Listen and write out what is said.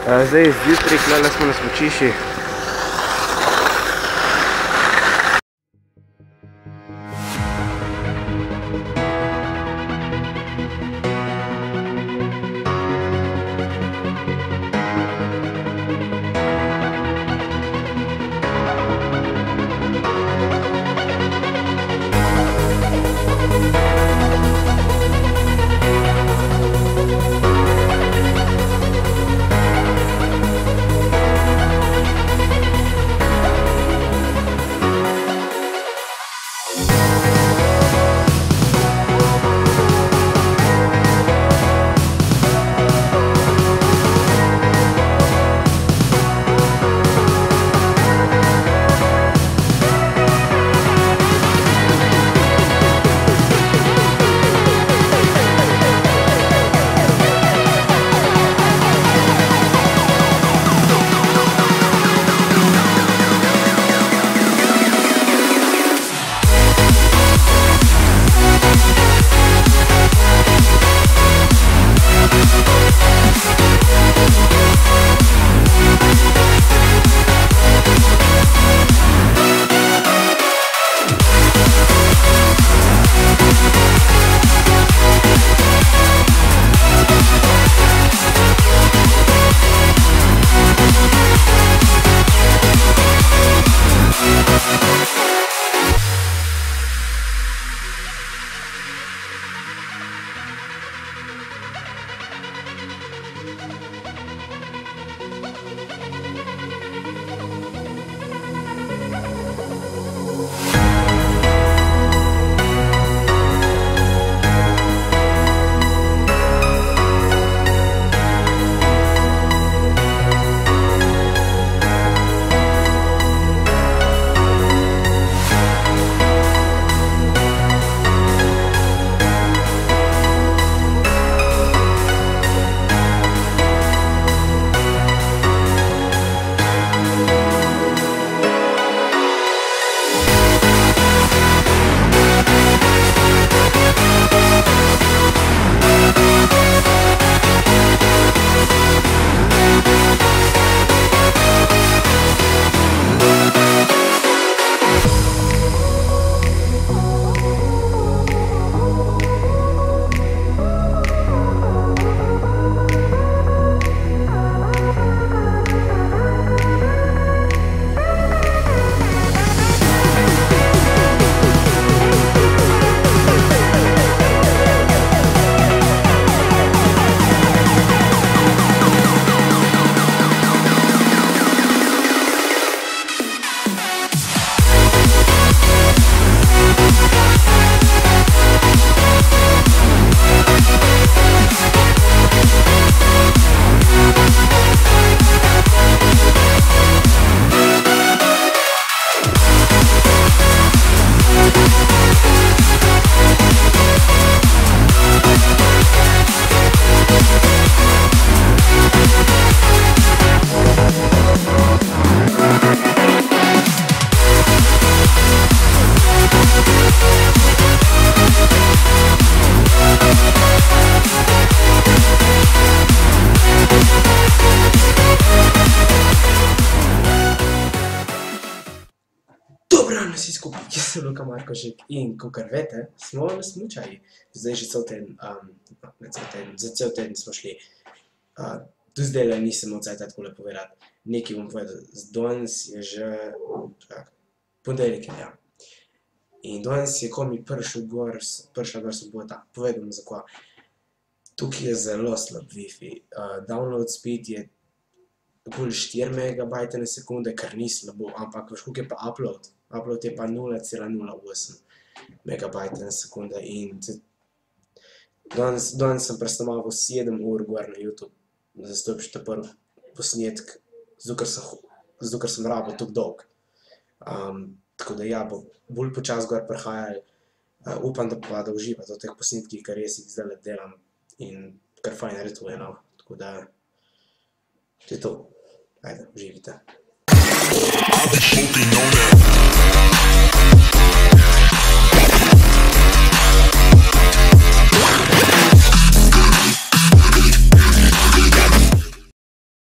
Zdaj zjutraj, klele smo na smučišči. Vsi skupaj, jaz sem Luka Markošek in kakor veste, smo na smučaji. Zdaj že za cel teden smo šli. Do zdajle nisem od cajta takole povedati. Nekaj bom povedal, danes je že ponedeljek, ja. In danes je komi prišla gor sobota. Povedal bom zakaj. Tukaj je zelo slab Wi-Fi. Download speed je okoli 4 megabajte na sekunde, kar ni slabo, ampak veš, koliko je pa upload? Upload je pa 0,08 megabajte na sekunde in danes sem presnemaval 7 ur gor na YouTube, zato je prišel prvi posnetek, zato ker sem rabil toliko dolg. Tako da ja, bo bolj počas gor prihajali. Upam, da pa da uživate v teh posnetkih, kar jaz jih zdajle delam in kar fajn nareduje, no. Tako da to je to. Ajde, uživite.